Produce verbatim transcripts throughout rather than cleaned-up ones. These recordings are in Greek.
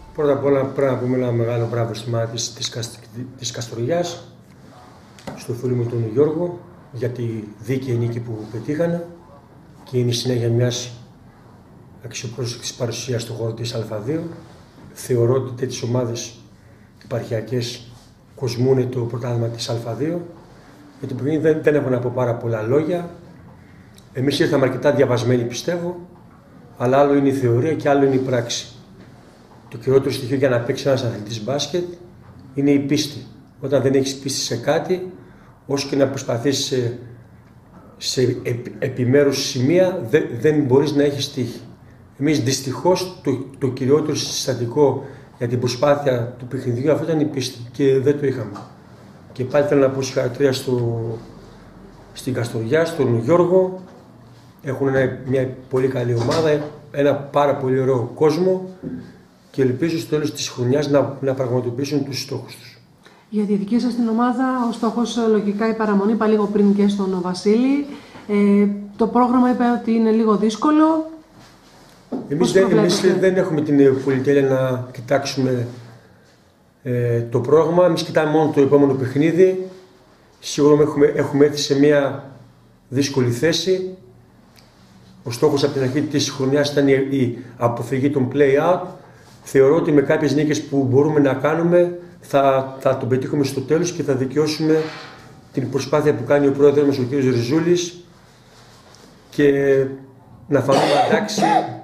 Πρώτα απ' όλα πρέπει να πούμε ένα μεγάλο μπράβο στη μάνα της, της, της Καστοριάς, στο φίλο μου τον Γιώργο, για τη δίκαιη νίκη που πετύχανε και είναι η συνέχεια μιας αξιοπρόσεκτης παρουσίας στον χώρο της Α δύο. Θεωρώ ότι τέτοιες ομάδες επαρχιακές κοσμούν το πρωτάθλημα της Α δύο. Για το παιχνίδι δεν, δεν έχω να πω πάρα πολλά λόγια. Εμείς ήρθαμε αρκετά διαβασμένοι, πιστεύω, αλλά άλλο είναι η θεωρία και άλλο είναι η πράξη. Το κυριότερο στοιχείο για να παίξει ένας αθλητής μπάσκετ είναι η πίστη. Όταν δεν έχεις πίστη σε κάτι, όσο και να προσπαθείς σε, σε επι, επιμέρους σημεία, δε, δεν μπορείς να έχεις τύχη. Εμείς δυστυχώς το, το κυριότερο συστατικό για την προσπάθεια του παιχνιδιού αυτό ήταν η πίστη και δεν το είχαμε. Και πάλι θέλω να πω συγχαρητήρια στο, στην Καστοριά, στον Γιώργο. Έχουν ένα, μια πολύ καλή ομάδα, ένα πάρα πολύ ωραίο κόσμο και ελπίζω στο τέλος της χρονιάς να, να πραγματοποιήσουν τους στόχους τους. Για τη δική σας την ομάδα, ο στόχος λογικά η παραμονή, είπα λίγο πριν και στον Βασίλη. Ε, το πρόγραμμα είπε ότι είναι λίγο δύσκολο. Εμείς, δεν, εμείς δεν έχουμε την πολυτέλεια να κοιτάξουμε ε, το πρόγραμμα. Εμείς κοιτάμε μόνο το επόμενο παιχνίδι. Σίγουρα έχουμε, έχουμε έρθει σε μια δύσκολη θέση. Ο στόχος από την αρχή της χρονιάς ήταν η αποφυγή των play-out. Θεωρώ ότι με κάποιες νίκες που μπορούμε να κάνουμε θα, θα τον πετύχουμε στο τέλος και θα δικαιώσουμε την προσπάθεια που κάνει ο πρόεδρος μας, ο κ. Ριζούλης, και να φανούμε εντάξει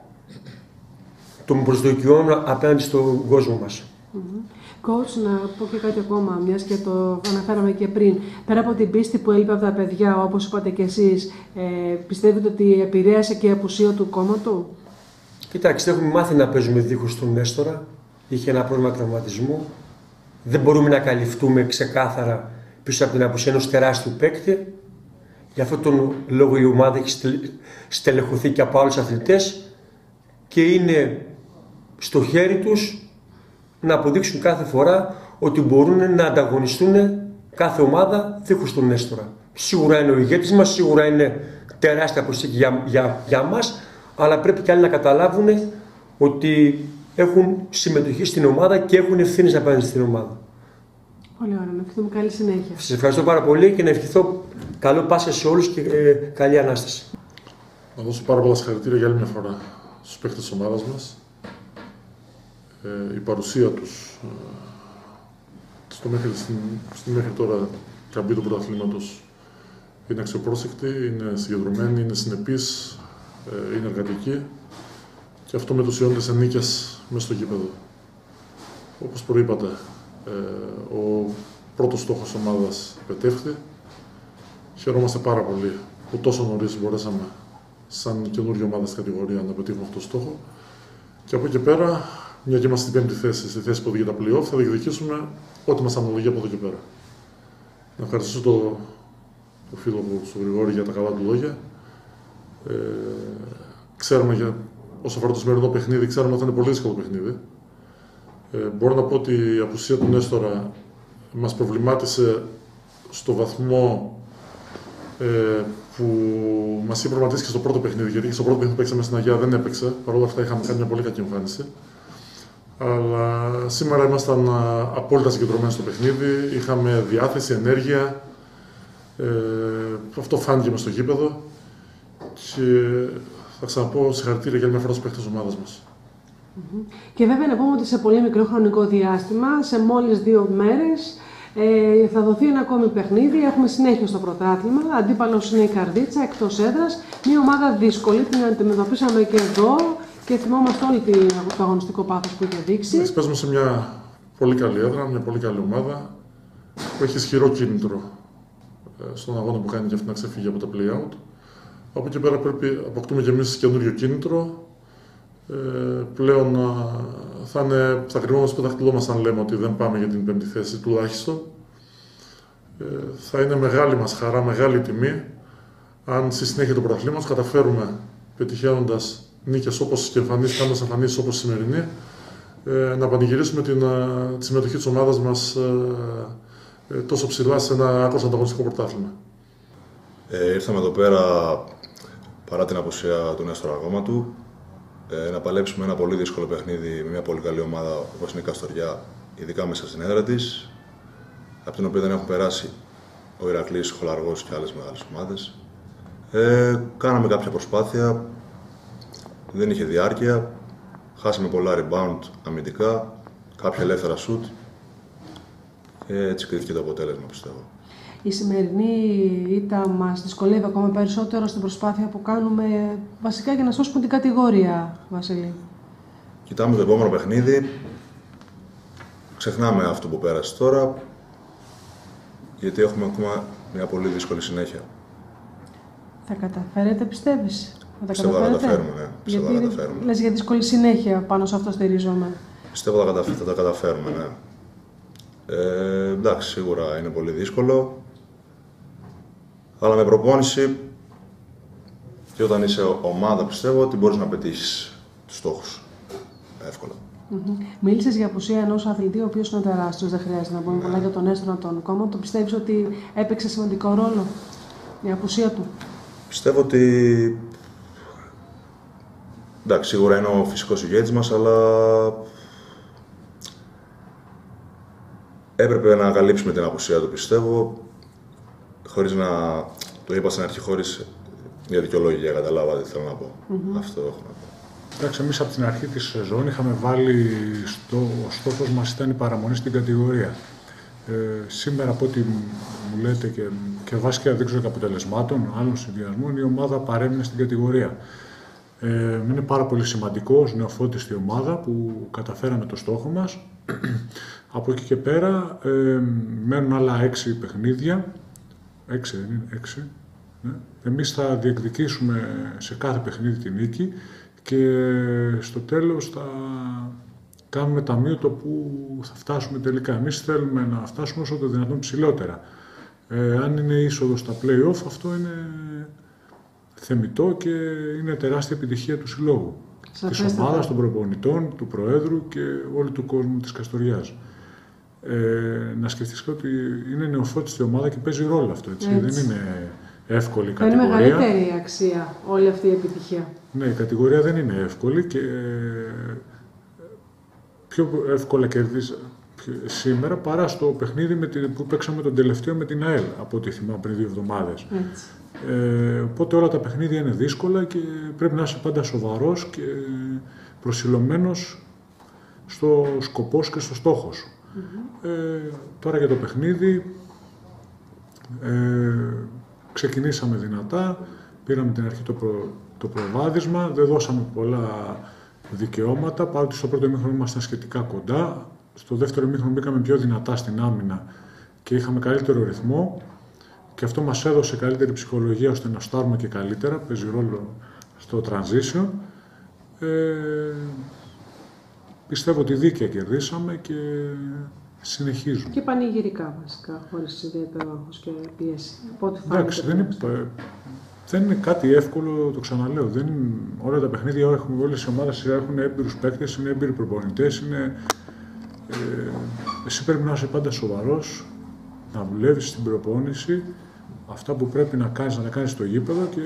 των προσδοκιών απέναντι στον κόσμο μας. Mm-hmm. Coach, να πω και κάτι ακόμα, μιας και το αναφέραμε και πριν. Πέρα από την πίστη που έλειπε από τα παιδιά, όπως είπατε και εσείς, ε, πιστεύετε ότι επηρέασε και η απουσία του κόμματου? Κοιτάξτε, έχουμε μάθει να παίζουμε δίχως τον Νέστορα. Είχε ένα πρόβλημα τραυματισμού. Δεν μπορούμε να καλυφθούμε ξεκάθαρα πίσω από την απουσία ενός τεράστιου παίκτη. Γι' αυτόν τον λόγο η ομάδα έχει στελεχωθεί και από άλλους αθλητές και είναι στο χέρι τους να αποδείξουν κάθε φορά ότι μπορούν να ανταγωνιστούν κάθε ομάδα δίχως τον Νέστορα. Σίγουρα είναι ο ηγέτης μας, σίγουρα είναι τεράστια προσθήκη για, για, για μας, αλλά πρέπει και άλλοι να καταλάβουν ότι έχουν συμμετοχή στην ομάδα και έχουν ευθύνες απέναντι στην ομάδα. Πολύ ωραία, να ευχηθούμε καλή συνέχεια. Σας ευχαριστώ πάρα πολύ και να ευχηθώ καλό Πάσχα σε όλους και ε, καλή Ανάσταση. Να δώσω πάρα πολλά συγχαρητήρια για άλλη μια φορά στους παίκτες της ομάδας μας. Ε, η παρουσία τους ε, στο μέχρι, στην, στη μέχρι τώρα καμπή του πρωταθλήματος είναι αξιοπρόσεκτη, είναι συγκεντρωμένη, είναι συνεπής, ε, είναι εργατική και αυτό μετουσιώνεται σε νίκες μέσα στο γήπεδο. Όπως προείπατε, ε, ο πρώτος στόχος της ομάδας πετεύχθη. Χαιρόμαστε πάρα πολύ που τόσο νωρίς μπορέσαμε σαν καινούργια ομάδα στην κατηγορία να πετύχουμε αυτό το στόχο. Και από εκεί πέρα, μια και είμαστε στην πέμπτη θέση, στη θέση που οδηγεί τα play-off, θα διεκδικήσουμε ό,τι μας αναλογεί από εδώ και πέρα. Να ευχαριστήσω τον το φίλο μου, τον Γρηγόρη, για τα καλά του λόγια. Ε, ξέρουμε, για, όσο αφορά το σημερινό παιχνίδι, ξέρουμε ότι θα είναι πολύ δύσκολο παιχνίδι. Ε, μπορώ να πω ότι η απουσία του Νέστορα μας προβλημάτισε στο βαθμό ε, που μας είχε προβληματίσει και στο πρώτο παιχνίδι. Γιατί στο πρώτο παιχνίδι που παίξαμε στην Αγία δεν έπαιξε. Παρ' όλα αυτά είχαμε κάνει μια πολύ κακή εμφάνιση. Αλλά σήμερα ήμασταν απόλυτα συγκεντρωμένοι στο παιχνίδι. Είχαμε διάθεση, ενέργεια. Ε, αυτό φάνηκε μες στο γήπεδο. Και θα ξαναπώ συγχαρητήρια για μια φορά στους παίκτες της ομάδας μας. Mm-hmm. Και βέβαια να πούμε ότι σε πολύ μικρό χρονικό διάστημα, σε μόλις δύο μέρες, ε, θα δοθεί ένα ακόμη παιχνίδι. Έχουμε συνέχεια στο πρωτάθλημα. Αντίπαλος είναι η Καρδίτσα, εκτός έδρας. Μια ομάδα δύσκολη, την αντιμετωπίσαμε και εδώ και θυμόμαστε όλη το αγωνιστικό πάθος που είχε δείξει. Παίζουμε σε μια πολύ καλή έδρα, μια πολύ καλή ομάδα που έχει ισχυρό κίνητρο στον αγώνα που κάνει και αυτή να ξεφύγει από τα play-out. Από εκεί πέρα πρέπει να αποκτούμε και εμείς καινούριο κίνητρο. Ε, πλέον θα, είναι, θα κρυβόμαστε στο δάχτυλό μας αν λέμε ότι δεν πάμε για την πέμπτη θέση τουλάχιστον. Ε, θα είναι μεγάλη μας χαρά, μεγάλη τιμή αν στη συνέχεια του πρωταθλήματος καταφέρουμε, πετυχαίνοντας νίκες όπως και εμφανίσεις, κάνοντας εμφανίσεις όπως η σημερινή, ε, να πανηγυρίσουμε την, τη συμμετοχή της ομάδας μας ε, ε, τόσο ψηλά σε ένα άκρως ανταγωνιστικό πρωτάθλημα. Ε, ήρθαμε εδώ πέρα παρά την απουσία του Νέστορα Αγώματου. ε, να παλέψουμε ένα πολύ δύσκολο παιχνίδι με μια πολύ καλή ομάδα όπως είναι η Καστοριά, ειδικά μέσα στην έδρα της, από την οποία δεν έχουν περάσει ο Ηρακλής, ο Χολαργός και άλλες μεγάλες ομάδες. Ε, κάναμε κάποια προσπάθεια, δεν είχε διάρκεια, χάσαμε πολλά rebound αμυντικά, κάποια ελεύθερα shoot και έτσι κρίθηκε το αποτέλεσμα, πιστεύω. Η σημερινή ήττα μας δυσκολεύει ακόμα περισσότερο στην προσπάθεια που κάνουμε βασικά για να σώσουμε την κατηγορία, Βασίλη. Κοιτάμε το επόμενο παιχνίδι, ξεχνάμε αυτό που πέρασε τώρα, γιατί έχουμε ακόμα μια πολύ δύσκολη συνέχεια. Θα καταφέρετε, πιστεύεις? Θα τα Πιστεύω θα τα καταφέρουμε, ναι. Πιστεύω γιατί, θα τα καταφέρουμε. Λες για δύσκολη συνέχεια, πάνω σε αυτό στηρίζομαι. Πιστεύω θα, κατα... θα τα καταφέρουμε, ναι. Ε, εντάξει, σίγουρα είναι πολύ δύσκολο. Αλλά με προπόνηση και όταν είσαι ομάδα, πιστεύω ότι μπορείς να πετύχεις τους στόχους εύκολα. Mm-hmm. Μίλησες για απουσία ενός αθλητή, ο οποίος είναι τεράστιος, δεν χρειάζεται να πούμε ναι. πολλά για τον Έστωνα τον Κόμμα. Το πιστεύεις ότι έπαιξε σημαντικό ρόλο η απουσία του? Πιστεύω ότι εντάξει, σίγουρα είναι ο φυσικός ηγέτης μας, αλλά έπρεπε να καλύψουμε την απουσία του, πιστεύω, χωρίς να το είπα στην αρχή, χωρίς για δικαιολόγια, καταλάβατε τι θέλω να πω. Mm-hmm. Αυτό έχω να πω. Εντάξει, εμείς από την αρχή της σεζόν είχαμε βάλει, στο, ο στόχος μας ήταν η παραμονή στην κατηγορία. Ε, σήμερα, από ό,τι μου λέτε και, και βάσει και αδείξω και αποτελεσμάτων, άλλων συνδυασμών, η ομάδα παρέμεινε στην κατηγορία. Ε, είναι πάρα πολύ σημαντικό ως νεοφώτιστη ομάδα που καταφέραμε το στόχο μας. Από εκεί και πέρα ε, μένουν άλλα έξι παιχνίδια. Έξι δεν είναι, έξι. Ναι. Εμείς θα διεκδικήσουμε σε κάθε παιχνίδι την νίκη και στο τέλος θα κάνουμε ταμείο το που θα φτάσουμε τελικά. Εμείς θέλουμε να φτάσουμε όσο το δυνατόν ψηλότερα. Ε, αν είναι είσοδο στα play-off, αυτό είναι θεμιτό και είναι τεράστια επιτυχία του συλλόγου. Της ομάδας, των προπονητών, του Προέδρου και όλου του κόσμου της Καστοριάς. Ε, να σκεφτείς ότι είναι νεοφώτιστη ομάδα και παίζει ρόλο αυτό, έτσι. Έτσι. Δεν είναι εύκολη η κατηγορία. Είναι μεγαλύτερη αξία όλη αυτή η επιτυχία. Ναι, η κατηγορία δεν είναι εύκολη και πιο εύκολα κερδίζει σήμερα παρά στο παιχνίδι με την, που παίξαμε τον τελευταίο με την ΑΕΛ, από ό,τι θυμάμαι πριν δύο εβδομάδες. Ε, οπότε όλα τα παιχνίδια είναι δύσκολα και πρέπει να είσαι πάντα σοβαρός και προσιλωμένος στο σκοπό και στο στόχο σου. Mm-hmm. Ε, τώρα για το παιχνίδι, ε, ξεκινήσαμε δυνατά, πήραμε την αρχή το, προ, το προβάδισμα, δεν δώσαμε πολλά δικαιώματα, παρότι στο πρώτο ημίχρονο ήμασταν σχετικά κοντά. Στο δεύτερο ημίχρονο μπήκαμε πιο δυνατά στην άμυνα και είχαμε καλύτερο ρυθμό και αυτό μας έδωσε καλύτερη ψυχολογία ώστε να στάρουμε και καλύτερα, παίζει ρόλο στο transition. Ε, πιστεύω ότι δίκαια κερδίσαμε και συνεχίζουμε. Και πανηγυρικά βασικά, χωρίς ιδιαίτερο άγχος και πίεση. Εντάξει, δεν, δεν είναι κάτι εύκολο, το ξαναλέω. Δεν είναι, όλα τα παιχνίδια έχουμε, όλες οι ομάδες έχουν έμπειρους παίκτες, είναι έμπειροι προπονητές, είναι, ε, εσύ πρέπει να είσαι πάντα σοβαρός, να δουλεύεις στην προπόνηση, αυτά που πρέπει να κάνεις, να τα κάνεις στο γήπεδο και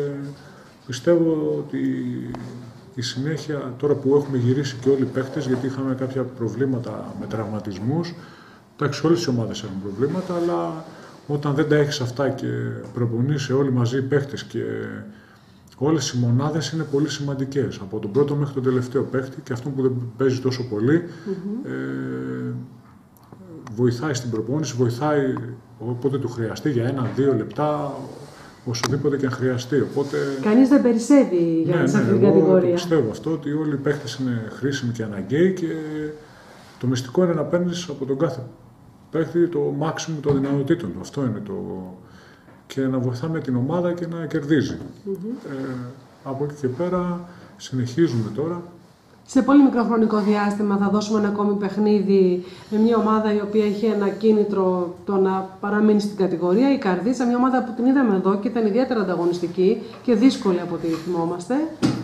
πιστεύω ότι η συνέχεια, τώρα που έχουμε γυρίσει και όλοι οι παίκτες, γιατί είχαμε κάποια προβλήματα με τραυματισμούς, εντάξει, όλες οι ομάδες έχουν προβλήματα, αλλά όταν δεν τα έχεις αυτά και προπονείσαι όλοι μαζί οι παίκτες και όλες οι μονάδες είναι πολύ σημαντικές, από τον πρώτο μέχρι τον τελευταίο παίκτη και αυτό που δεν παίζει τόσο πολύ, mm-hmm. ε, βοηθάει στην προπόνηση, βοηθάει όποτε του χρειαστεί για ένα-δύο λεπτά, οσοδήποτε και αν χρειαστεί. Οπότε... Κανείς δεν περισσεύει για ναι, σε αυτή ναι, την κατηγορία. Εγώ πιστεύω αυτό, ότι όλοι οι παίκτες είναι χρήσιμοι και αναγκαίοι και το μυστικό είναι να παίρνεις από τον κάθε παίκτη το maximum των δυνατοτήτων του. Αυτό είναι το... και να βοηθάμε την ομάδα και να κερδίζει. Mm-hmm. Ε, από εκεί και πέρα συνεχίζουμε τώρα. Σε πολύ μικρό χρονικό διάστημα θα δώσουμε ένα ακόμη παιχνίδι με μια ομάδα η οποία έχει ένα κίνητρο το να παραμείνει στην κατηγορία. Η Καρδίτσα, μια ομάδα που την είδαμε εδώ και ήταν ιδιαίτερα ανταγωνιστική και δύσκολη από ό,τι θυμόμαστε.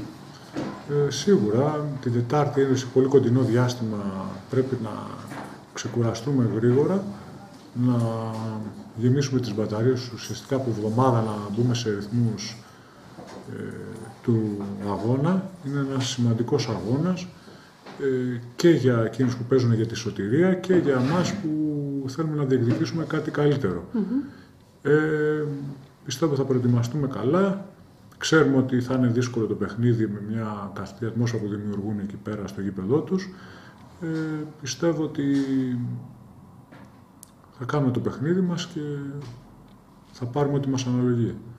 Ε, σίγουρα, την Τετάρτη είναι σε πολύ κοντινό διάστημα, πρέπει να ξεκουραστούμε γρήγορα, να γεμίσουμε τις μπαταρίες ουσιαστικά από εβδομάδα να μπούμε σε ρυθμούς ε, του αγώνα είναι ένας σημαντικός αγώνας ε, και για εκείνους που παίζουν για τη σωτηρία και για εμάς που θέλουμε να διεκδικήσουμε κάτι καλύτερο. Mm-hmm. Ε, πιστεύω θα προετοιμαστούμε καλά. Ξέρουμε ότι θα είναι δύσκολο το παιχνίδι με μια καυτή ατμόσφαιρα που δημιουργούν εκεί πέρα στο γήπεδό τους. Ε, πιστεύω ότι θα κάνουμε το παιχνίδι μας και θα πάρουμε ό,τι μας αναλογεί.